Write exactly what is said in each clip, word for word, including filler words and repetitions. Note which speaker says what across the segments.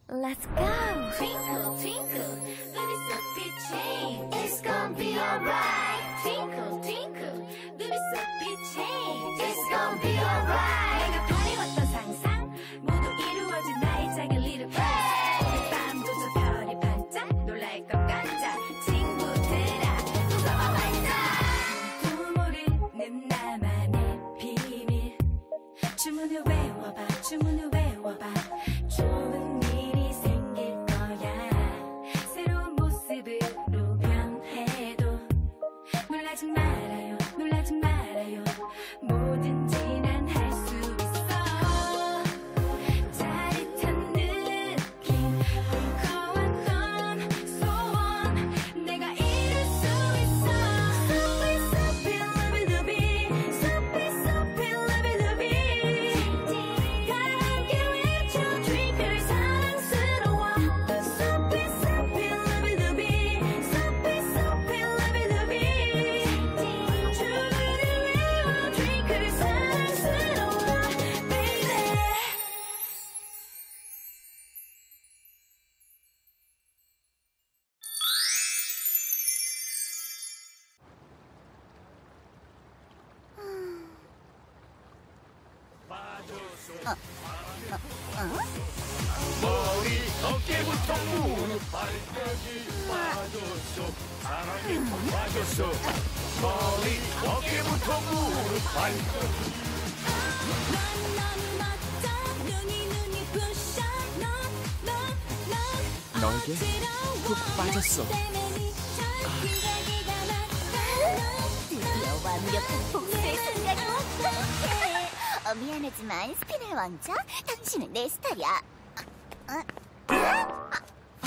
Speaker 1: Let's go. Twinkle, twinkle, little soapy chain. It's gonna be alright. Twinkle, twinkle, little soapy chain. It's gonna be alright. 내가 바래왔던 상상 모두 이루어진 나의 작은 little prince. 오늘 밤도 저 별이 반짝 놀랄 것 같아. 친구들아, 웃어봐 반짝. 또 모르는 나만의 비밀. 주문을 외워봐, 주문을 외워봐. 좋은 일이 생길 거야. 새로운 모습으로 변해도 놀라지 말아요, 놀라지 말아요. 뭐든지 난 할 수 있어. 짜릿한 느낌, 꿀꺽한 소원 내가 이룰 수 있어. Soapy, soapy, lovey, lovey. Soapy, soapy, lovey, lovey. 다 함께 외쳐 Twinkle 사랑스러워. Soapy, soapy, lovey, lovey. Soapy, soapy, lovey, lovey. 주문을 외워 Twinkle 사랑스러워, baby.
Speaker 2: 머리 어깨부터 무릎 발까지 빠졌어. 사랑에 푹 빠졌어. 머리 어깨부터 무릎 발까지.
Speaker 1: 넌 너무 멋져. 눈이 눈이 부셔. 넌넌넌
Speaker 3: 너에게 푹 빠졌어.
Speaker 1: 드디어 완벽한 복수의 순간이 왔어. 어, 미안하지만 스피너 왕자, 당신은 내 스타일이야. 어? 어?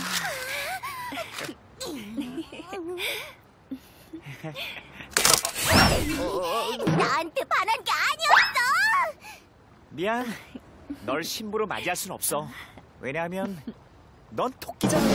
Speaker 1: 나한테 반한 게 아니었어.
Speaker 3: 미안. 널 신부로 맞이할 순 없어. 왜냐하면 넌 토끼잖아.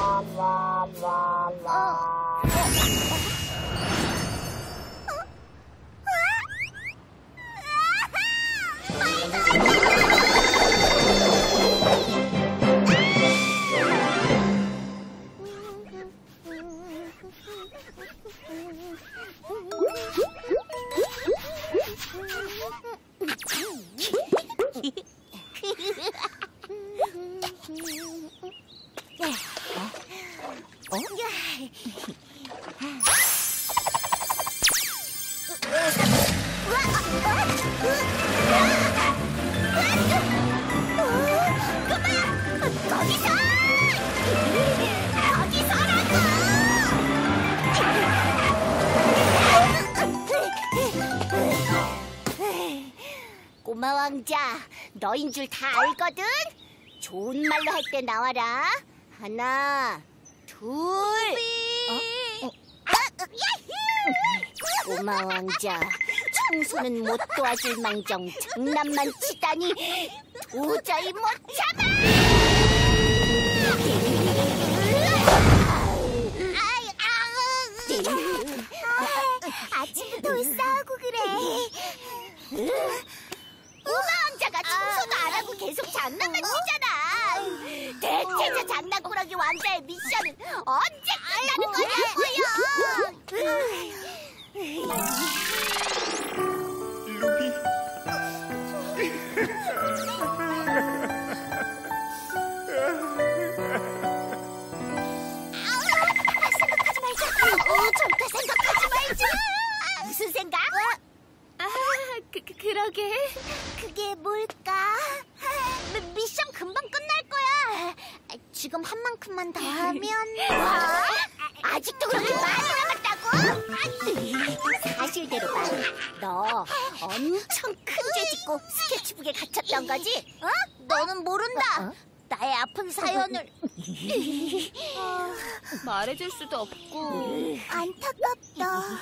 Speaker 1: 꼬마 왕자, 너인 줄 다 알거든? 좋은 말로 할 때 나와라. 하나, 둘. 어? 어? 아, 야히! 꼬마 왕자, 청소는 못 도와줄 망정 장난만 치다니 도저히 못 참아! 아이, 아우! 아침부터 왜 싸우고 그래? 꼬마 왕자가 청소도 안 하고 계속 장난만 치잖아. 대체 저 장난꾸러기 왕자의 미션은 언제 끝나는 거냐고요?
Speaker 3: 루비.
Speaker 1: 생각하지 말자. 어, 절대 생각하지 말자. 무슨 생각? 아, 그, 그, 그러게. 그게 뭘까? 미, 미션 금방 끝날 거야. 지금 한 만큼만 더 하면. 뭐? 아직도 그렇게 많이 남았다고? 사실대로 말해. 너 엄청 큰 죄 짓고 스케치북에 갇혔던 거지? 어? 너는 모른다. 나의 아픈 사연을.
Speaker 4: 말해줄 수도 없고.
Speaker 1: 안타깝다.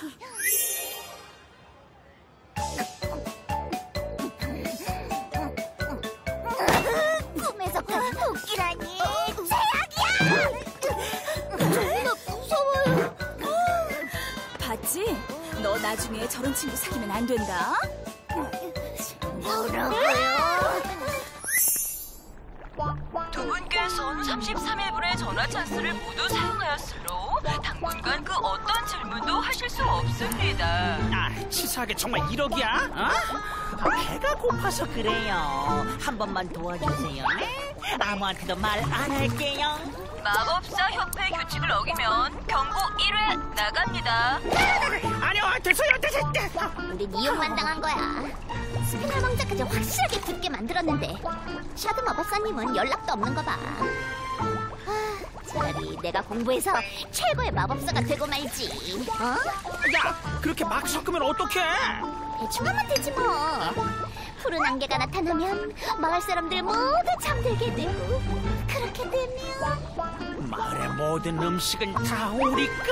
Speaker 1: 꿈에서 꾼 토끼라니. 최악이야. 정말 무서워요.
Speaker 4: 봤지? 너 나중에 저런 친구 사귀면 안 된다.
Speaker 1: 뭐라고요?
Speaker 5: 두 분께 엠비씨에선 삼십삼 일분의 전화 찬스를 모두 사용하였으므로 당분간 그 어떤 질문도 하실 수 없습니다.
Speaker 6: 아, 치사하게 정말 이러기야? 어? 배가 고파서 그래요. 한 번만 도와주세요. 네? 아무한테도 말 안 할게요.
Speaker 5: 마법사 협회 규칙을 어기면 경고 일 회 나갑니다.
Speaker 6: 아니요, 됐어요, 됐어요.
Speaker 1: 우린 이용만 당한 거야. 스피널 왕자까지 확실하게 붙게 만들었는데 샤드 마법사님은 연락도 없는 거 봐. 아, 차라리 내가 공부해서 최고의 마법사가 되고 말지. 어?
Speaker 6: 야, 그렇게 막 섞으면 어떡해?
Speaker 1: 대충 하면 되지 뭐. 푸른 안개가 나타나면 마을 사람들 모두 잠들게 되고, 그렇게 되면
Speaker 6: 마을의 모든 음식은 다 우리 것.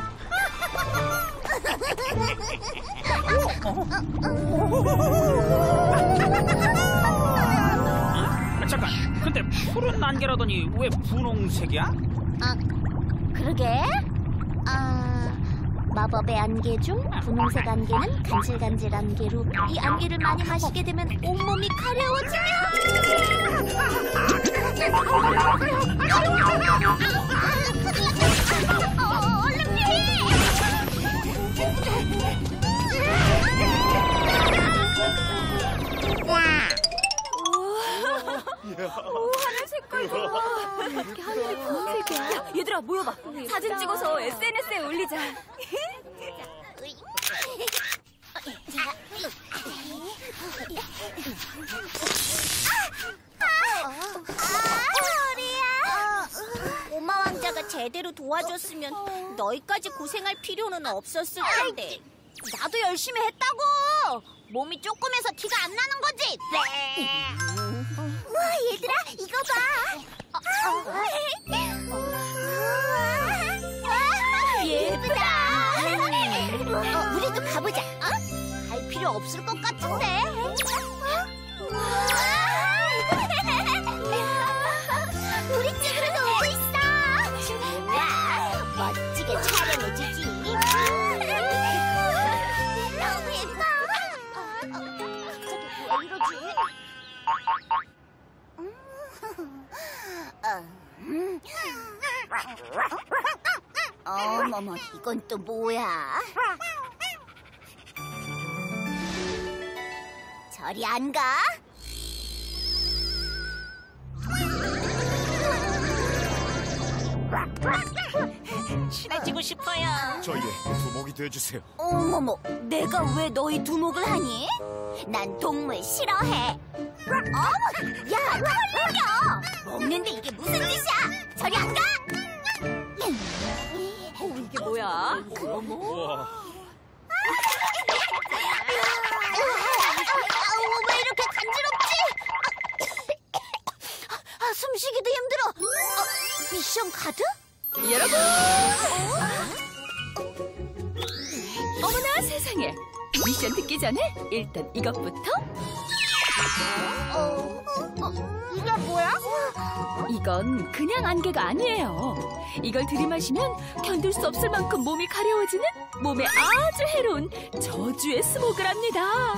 Speaker 6: 아, 잠깐, 근데 푸른 안개라더니 왜 분홍색이야?
Speaker 1: 아, 그러게. 아, 마법의 안개 중 분홍색 안개는 간질간질 안개로, 이 안개를 많이 마시게 되면 온몸이 가려워지며 어, 얼른 피해!
Speaker 4: 오, 하늘 색깔 좋아. 이렇게 하늘이 분홍색이야. 야, 얘들아 모여봐. 사진 찍어서 에스엔에스에 올리자.
Speaker 1: 꼬마 왕자가 제대로 도와줬으면 너희까지 고생할 필요는 없었을 텐데. 나도 열심히 했다고. 몸이 조금해서 티가 안 나는 거지. 우와, 얘들아, 이거 봐. 예쁘다. 어, 우리도 가보자. 어? 갈 필요 없을 것 같은데. 우리 집으로 오고 있어. 와, 멋지게 촬영해주지. 너무 예뻐. 왜 이러지? 어머머, 이건 또 뭐야? 저리 안 가?
Speaker 6: 친해지고 싶어요.
Speaker 2: 저희의 두목이 돼주세요.
Speaker 1: 어머머, 내가 왜 너희 두목을 하니? 난 동물 싫어해. 어머, 야, 털리려. 먹는데 이게 무슨 짓이야? 저리 안 가?
Speaker 4: 어, 이게 뭐야?
Speaker 2: 우와.
Speaker 1: 아우, 왜 이렇게 간지럽지? 아, 숨쉬기도 힘들어. 어, 미션 카드?
Speaker 4: 여러분! 어머나 세상에! 미션 듣기 전에 일단 이것부터.
Speaker 1: 어, 어, 이게 뭐야?
Speaker 4: 이건 그냥 안개가 아니에요. 이걸 들이마시면 견딜 수 없을 만큼 몸이 가려워지는 몸에 아주 해로운 저주의 스모그를 합니다.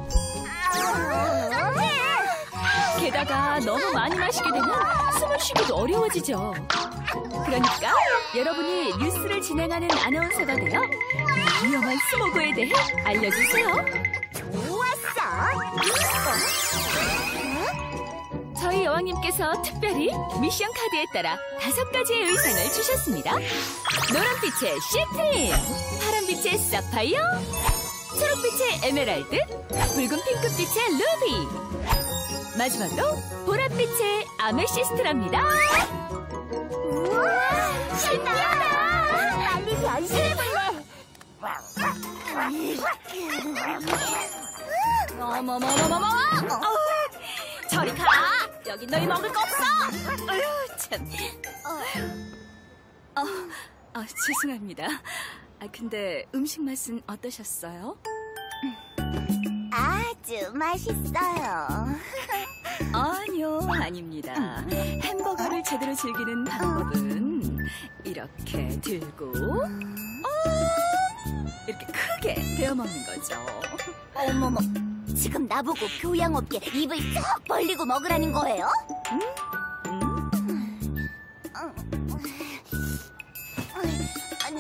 Speaker 4: 게다가 너무 많이 마시게 되면 숨을 쉬기도 어려워지죠. 그러니까 여러분이 뉴스를 진행하는 아나운서가 되어 이 위험한 스모그에 대해 알려주세요.
Speaker 1: 좋았어.
Speaker 4: 저희 여왕님께서 특별히 미션 카드에 따라 다섯 가지의 의상을 주셨습니다. 노란빛의 시트린, 파란빛의 사파이어, 초록빛의 에메랄드, 붉은 핑크빛의 루비, 마지막으로 보랏빛의 아메시스트랍니다.
Speaker 1: 우와, 신기하다. 빨리 변신해볼래.
Speaker 4: 어머머머머머! 어우, 저리 가! 여기 너희 먹을 거 없어! 어휴, 참. 어, 어, 죄송합니다. 아, 근데 음식 맛은 어떠셨어요?
Speaker 1: 아주 맛있어요.
Speaker 4: 아니요, 아닙니다. 햄버거를 제대로 즐기는 방법은 이렇게 들고 어, 이렇게 크게 베어 먹는 거죠.
Speaker 1: 어머머, 지금 나보고 교양 없게 입을 쩍 벌리고 먹으라는 거예요?
Speaker 4: 음?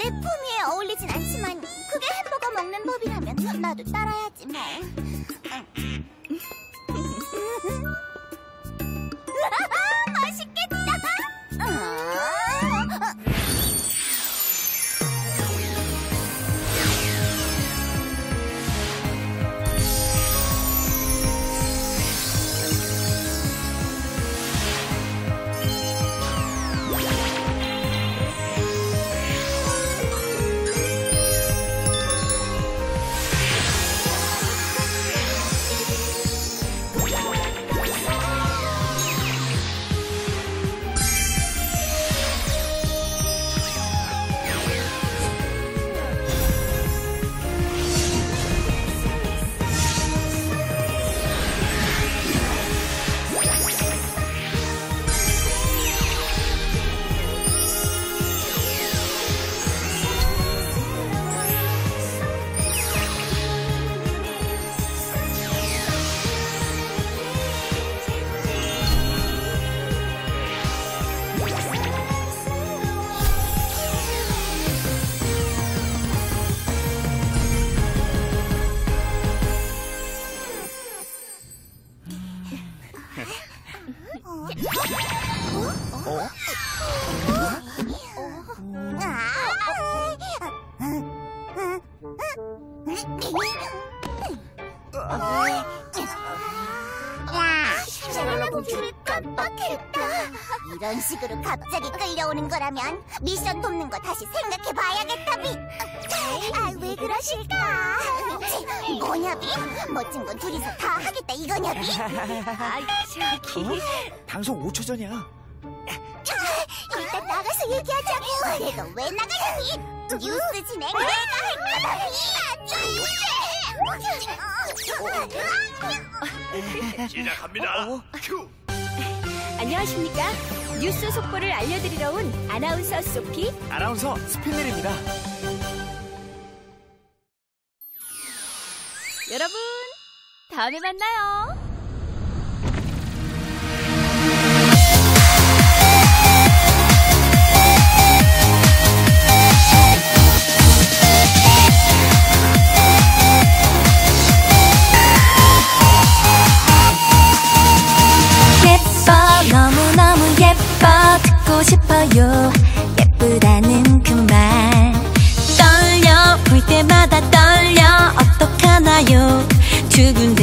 Speaker 1: 내 품위에 어울리진 않지만 그게 햄버거 먹는 법이라면 나도 따라야지 뭐. 맛있겠다. 줄 깜빡했다. 이런 식으로 갑자기 끌려오는 거라면 미션 돕는 거 다시 생각해봐야겠다, 비. 아, 왜 그러실까? 뭐냐, 비? 멋진 건 둘이서 다 하겠다, 이거냐, 비?
Speaker 4: 아, 저기.
Speaker 3: 방송 오 초 전이야.
Speaker 1: 일단 나가서 얘기하자고. 내가 왜 나가냐, 비? 뉴스 진행 내가 할 거다, 비.
Speaker 2: 시작합니다. 큐.
Speaker 4: 안녕하십니까? 뉴스 속보를 알려드리러 온 아나운서 소피.
Speaker 3: 아나운서 스피넬입니다.
Speaker 4: 여러분, 다음에 만나요.
Speaker 1: 너무너무 예뻐 듣고 싶어요. 예쁘다는 그 말 떨려 볼 때마다 떨려 어떡하나요. 두근두근